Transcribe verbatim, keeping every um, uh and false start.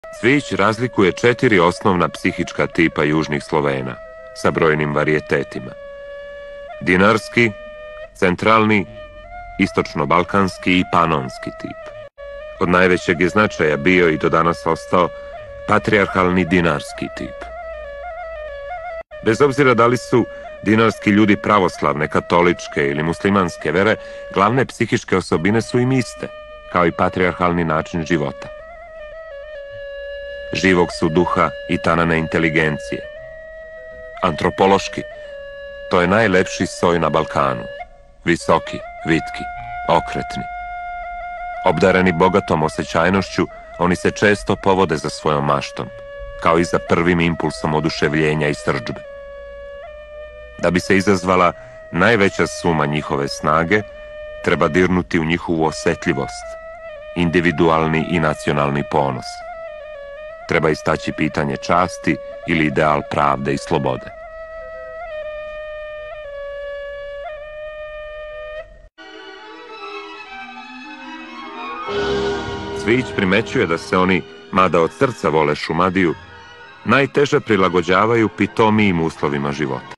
Cvić razlikuje četiri osnovna psihička tipa južnih Slovena sa brojnim varijetetima. Dinarski, centralni, istočno-balkanski i panonski tip. Od najvećeg je značaja bio i do danas ostao patrijarhalni dinarski tip. Bez obzira da li su dinarski ljudi pravoslavne, katoličke ili muslimanske vere, glavne psihičke osobine su im iste, kao i patrijarhalni način života. Živog su duha i tanane inteligencije. Antropološki, to je najlepši soj na Balkanu. Visoki, vitki, okretni. Obdareni bogatom osjećajnošću, oni se često povode za svojom maštom, kao i za prvim impulsom oduševljenja i srdžbe. Da bi se izazvala najveća suma njihove snage, treba dirnuti u njihovu osjetljivost, individualni i nacionalni ponos. Treba istaći pitanje časti ili ideal pravde i slobode. Cvić primećuje da se oni, mada od srca vole Šumadiju, najteže prilagođavaju pitomijim uslovima života.